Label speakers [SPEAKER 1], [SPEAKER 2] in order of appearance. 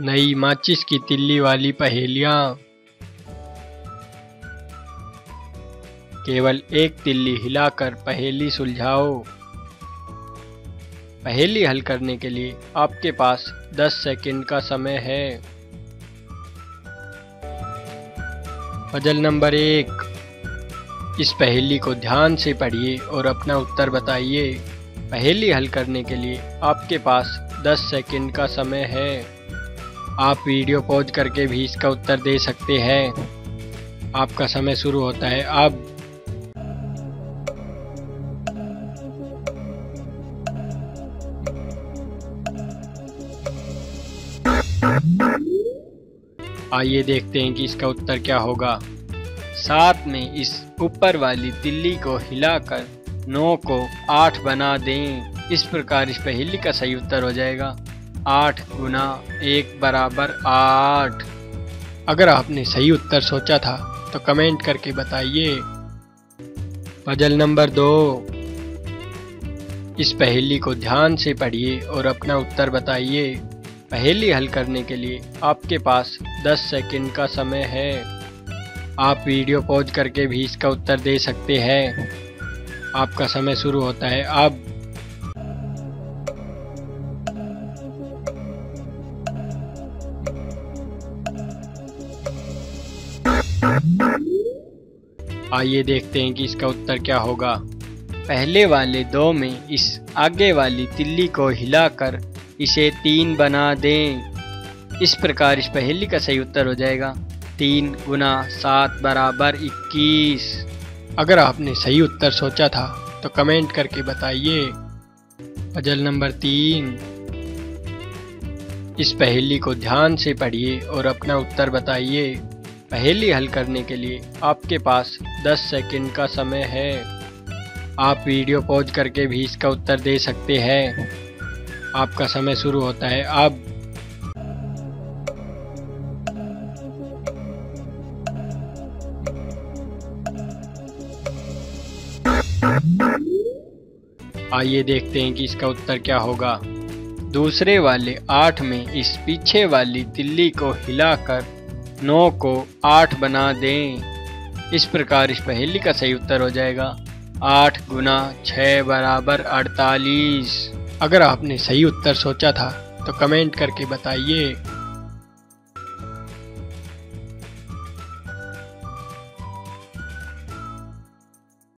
[SPEAKER 1] नई माचिस की तिल्ली वाली पहेलियाँ। केवल एक तिल्ली हिलाकर पहेली सुलझाओ। पहेली हल करने के लिए आपके पास 10 सेकंड का समय है। Puzzle number 1। इस पहेली को ध्यान से पढ़िए और अपना उत्तर बताइए। पहेली हल करने के लिए आपके पास 10 सेकंड का समय है। आप वीडियो पॉज करके भी इसका उत्तर दे सकते हैं। आपका समय शुरू होता है अब। आइए देखते हैं कि इसका उत्तर क्या होगा। 7 में इस ऊपर वाली तिल्ली को हिलाकर 9 को 8 बना दें। इस प्रकार इस पहेली का सही उत्तर हो जाएगा 8 गुना 1 बराबर 8। अगर आपने सही उत्तर सोचा था तो कमेंट करके बताइए। Puzzle number 2। इस पहेली को ध्यान से पढ़िए और अपना उत्तर बताइए। पहेली हल करने के लिए आपके पास 10 सेकंड का समय है। आप वीडियो पॉज करके भी इसका उत्तर दे सकते हैं। आपका समय शुरू होता है अब। आइए देखते हैं कि इसका उत्तर क्या होगा। पहले वाले 2 में इस आगे वाली तिल्ली को हिलाकर इसे 3 बना दें। इस प्रकार इस पहेली का सही उत्तर हो जाएगा 3 गुना 7 बराबर 21। अगर आपने सही उत्तर सोचा था तो कमेंट करके बताइए। Puzzle number 3। इस पहेली को ध्यान से पढ़िए और अपना उत्तर बताइए। पहेली हल करने के लिए आपके पास 10 सेकंड का समय है। आप वीडियो पॉज करके भी इसका उत्तर दे सकते हैं। आपका समय शुरू होता है अब। आइए देखते हैं कि इसका उत्तर क्या होगा। दूसरे वाले 8 में इस पीछे वाली तिल्ली को हिलाकर 9 को 8 बना दें। इस प्रकार इस पहेली का सही उत्तर हो जाएगा 8 गुना 6 बराबर 48। अगर आपने सही उत्तर सोचा था तो कमेंट करके बताइए।